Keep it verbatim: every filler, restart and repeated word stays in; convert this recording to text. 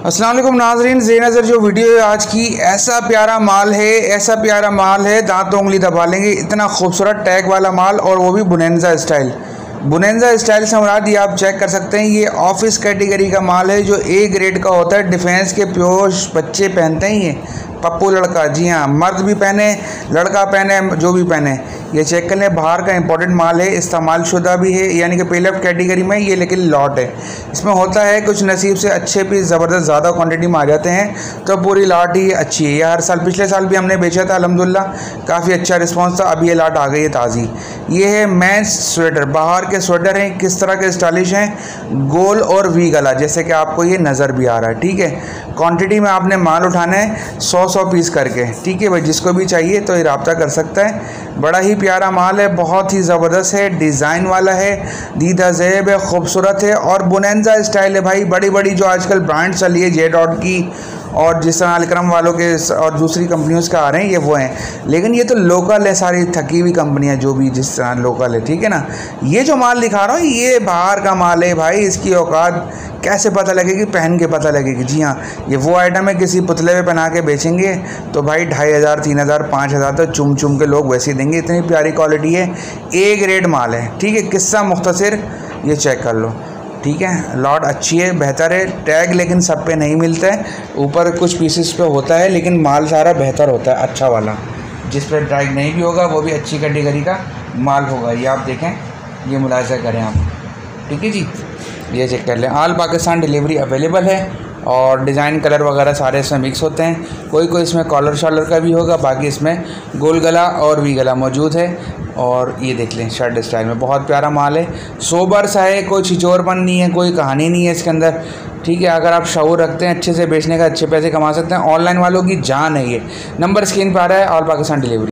अस्सलाम वालेकुम नाज़रीन, ज़ेनज़र जो वीडियो है आज की, ऐसा प्यारा माल है, ऐसा प्यारा माल है, दांतों उंगली दबा लेंगे, इतना खूबसूरत टैग वाला माल, और वो भी बुनेंजा स्टाइल। बुनेंजा स्टाइल से मुराद ये आप चेक कर सकते हैं, ये ऑफिस कैटेगरी का माल है जो ए ग्रेड का होता है। डिफेंस के प्योर बच्चे पहनते हैं, ये पप्पू लड़का, जी हाँ, मर्द भी पहने, लड़का पहने, जो भी पहने, ये चेक कर लें। बाहर का इंपॉर्टेंट माल है, इस्तेमाल शुदा भी है, यानी कि पहले कैटेगरी में ये, लेकिन लॉट है। इसमें होता है कुछ नसीब से अच्छे पीस ज़बरदस्त ज़्यादा क्वांटिटी में आ जाते हैं तो पूरी लाट ही अच्छी है। ये हर साल, पिछले साल भी हमने बेचा था अल्हम्दुलिल्लाह, काफ़ी अच्छा रिस्पॉन्स था। अभी ये लाट आ गई है ताज़ी। ये है मेंस स्वेटर, बाहर के स्वेटर हैं, किस तरह के स्टाइलिश हैं, गोल और वी गला, जैसे कि आपको ये नज़र भी आ रहा है। ठीक है, क्वांटिटी में आपने माल उठाना है सौ सौ पीस करके। ठीक है भाई, जिसको भी चाहिए तो ये रब्ता कर सकता है। बड़ा ही प्यारा माल है, बहुत ही ज़बरदस्त है, डिज़ाइन वाला है, दीदा ज़ेब है, खूबसूरत है और बुनेंजा स्टाइल है भाई। बड़ी बड़ी जो आजकल ब्रांड चली है जे डॉट की, और जिस तरह अलक्रम वालों के और दूसरी कंपनियों के आ रहे हैं, ये वो हैं, लेकिन ये तो लोकल है, सारी थकी हुई कंपनियां जो भी जिस तरह लोकल है। ठीक है ना, ये जो माल दिखा रहा हूँ ये बाहर का माल है भाई। इसकी औकात कैसे पता लगेगी? पहन के पता लगेगी। जी हाँ, ये वो आइटम है, किसी पुतले पे पहना के बेचेंगे तो भाई ढाई हज़ार तीन हज़ार पाँच हज़ार तो चुम चुम के लोग वैसे ही देंगे। इतनी प्यारी क्वालिटी है, ए ग्रेड माल है। ठीक है, किस्सा मुख्तसर ये चेक कर लो। ठीक है, लॉट अच्छी है, बेहतर है। टैग लेकिन सब पे नहीं मिलता है, ऊपर कुछ पीसेस पे होता है, लेकिन माल सारा बेहतर होता है, अच्छा वाला। जिस पर टैग नहीं भी होगा वो भी अच्छी कैटेगरी का माल होगा। ये आप देखें, ये मुलाहिजा करें आप। ठीक है जी, ये चेक कर लें। ऑल पाकिस्तान डिलीवरी अवेलेबल है और डिज़ाइन कलर वगैरह सारे इसमें मिक्स होते हैं। कोई कोई इसमें कॉलर शॉलर का भी होगा, बाकी इसमें गोल गला और वी गला मौजूद है। और ये देख लें, शर्ट स्टाइल में बहुत प्यारा माल है, सोबर सा है, कोई छिचोरपन नहीं है, कोई कहानी नहीं है इसके अंदर। ठीक है, अगर आप शऊर रखते हैं अच्छे से बेचने का, अच्छे पैसे कमा सकते हैं। ऑनलाइन वालों की जान है ये। नंबर स्क्रीन पर आ रहा है, ऑल पाकिस्तान डिलीवरी।